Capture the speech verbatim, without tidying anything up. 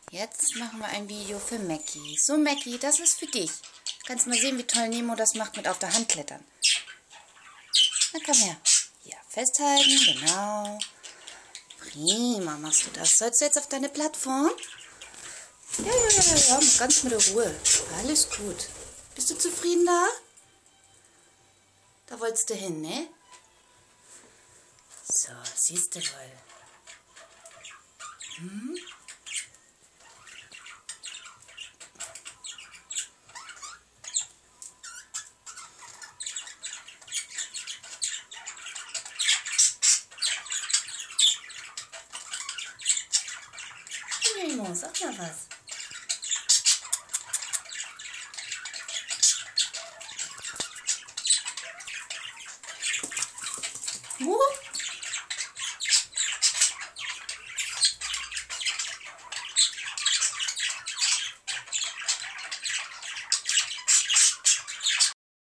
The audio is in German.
Jetzt machen wir ein Video für Mackie. So, Mackie, das ist für dich. Du kannst mal sehen, wie toll Nemo das macht mit auf der Hand klettern. Na, komm her. Ja, festhalten, genau. Prima machst du das. Sollst du jetzt auf deine Plattform? Ja, ja, ja, ja, ja, ganz mit der Ruhe. Alles gut. Bist du zufrieden da? Da wolltest du hin, ne? So, siehst du wohl. Hm? Nemo, sag mal was.